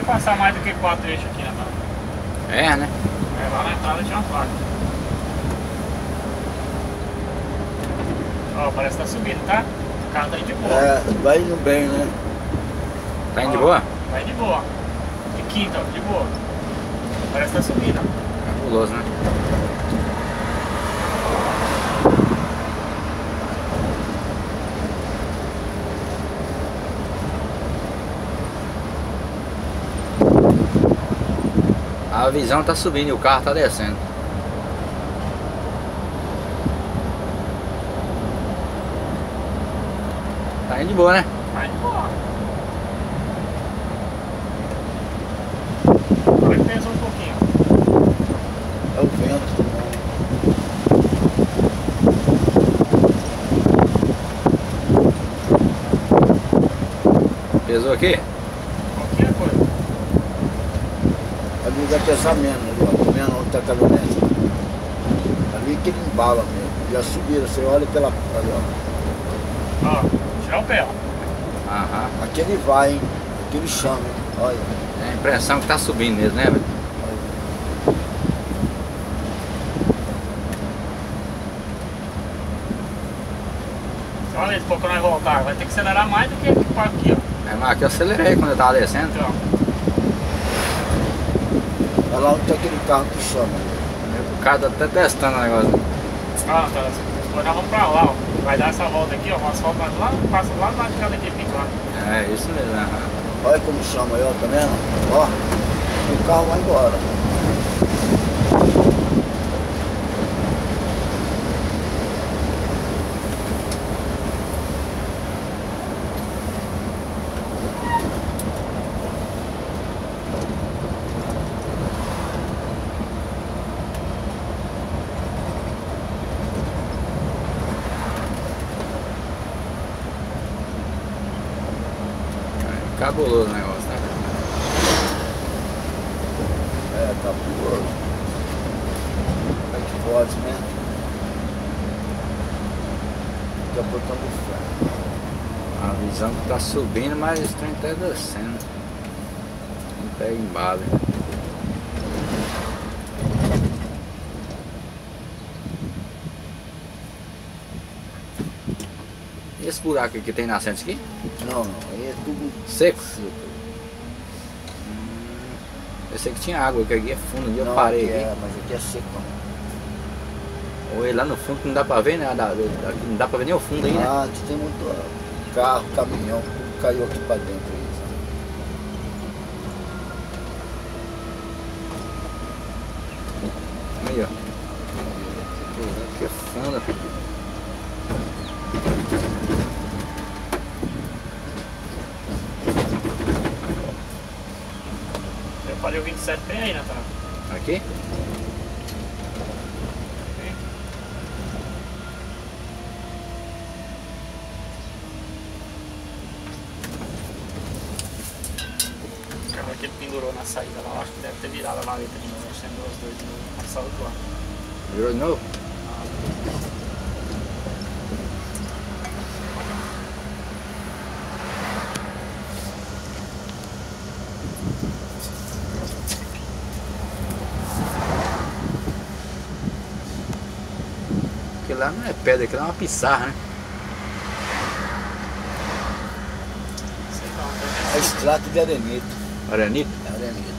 passar mais do que 4 eixos aqui, né, mano? É, né? É, lá na entrada tinha uma placa. Ó, parece que tá subindo, tá? O carro tá indo de boa. É, vai indo bem, né? Tá indo de boa? Vai de boa. De quinta, ó, de boa. Parece que tá subindo, ó. Cabuloso, né? A visão tá subindo e o carro tá descendo. Tá indo de boa, né? Vai de boa. Agora que pesou um pouquinho. É o vento. Pesou aqui? Qualquer coisa. Ali vai pesar menos, ali, ó. Tá vendo onde tá a caminhonete? Ali que ele embala mesmo. Já subiram, você olha pela. Ali, ó. Ó, tirar o pé, ó. Aham. Aqui ele vai, hein? Aqui ele chama, hein? Olha. É a impressão que tá subindo mesmo, né, velho? Olha isso, quando nós voltar, vai ter que acelerar mais do que aqui, ó. É, mas aqui eu acelerei quando eu tava descendo. Então, Olha lá onde tá aquele carro que chama. O cara tá até testando o negócio. ah, tá. Agora nós vamos pra lá, ó. Vai dar essa volta aqui, ó. Nós voltamos lá, passa lá na cada de pico lá. É, isso mesmo, aham. Olha como chama aí, ó, tá vendo? Ó, o carro vai embora. Cabuloso o negócio, né? É, tá puro. Como é que pode, né? Daqui a pouco tá no ferro. A visão que tá subindo, mas o trem tá descendo. Não pega embalo. E esse buraco aqui que tem nascente aqui? Não, aí é tudo Seco? seco. Eu sei que tinha água, que aqui é fundo, eu Não, parei aqui aqui. é, mas aqui é seco. Ou lá no fundo que não dá pra ver, né? Aqui não dá pra ver nem o fundo aí, né? Ah, aqui tem muito carro, caminhão, tudo caiu aqui pra dentro aí. Aí, ó. Aqui é fundo. Eu falei o 27 bem aí, Natália. Aqui? O carro aqui ele pendurou na saída lá, eu acho que deve ter virado a maleta de novo, acendeu os dois de novo, passar o lá. Virou de novo? Aquilo lá não é pedra, aquilo é uma pissarra, né? Sei lá, É extrato de arenito. Arenito? É arenito.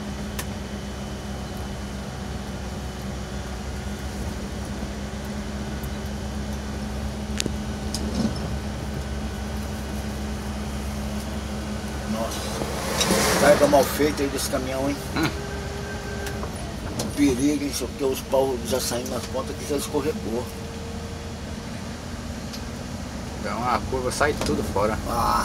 Nossa. Carga mal feita aí desse caminhão, hein? Perigo, hein? Só porque os paus já saíram nas pontas que já escorregou. Dá uma curva, sai tudo fora. Ah.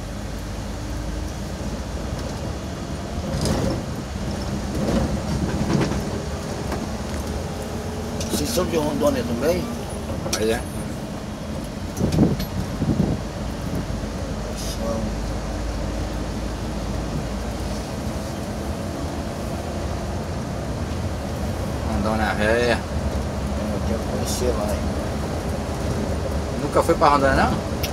Vocês são de Rondônia também? Mas é. São. Rondônia Réia. Eu quero conhecer lá, hein? Nunca foi pra Rondônia, não?